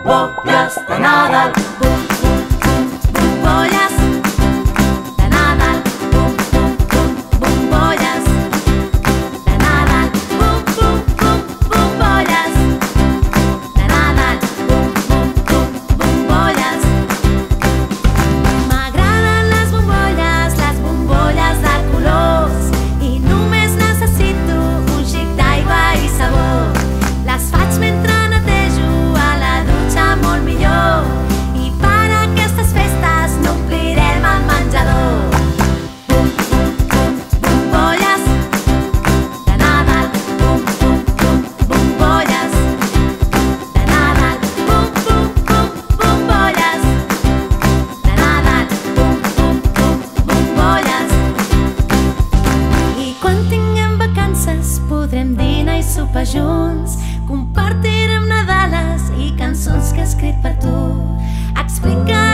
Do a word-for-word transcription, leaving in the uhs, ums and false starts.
bombolles de Nadal. Bum, bum, bum, bombolles de Nadal. Bum, bum, bum, bombolles de Nadal. Bum, bum, bum, bombolles de Nadal. Bum, bum, bum, bombolles. M'agraden les bombolles, les bombolles de colors, i només necessito un xic d'aigua i sabó. Les faig mentre netejo a la dutxa molt millor, i per aquestes festes no omplirem el menjador. Bum, bum, bum, bombolles de Nadal. Bum, bum, bum, bombolles de Nadal. Bum, bum, bum, bombolles de Nadal. Bum, bum, bum, bombolles. I quan tinguem vacances podrem dinar i sopar junts, compartirem nadales i cançons que he escrit per tu. Explicar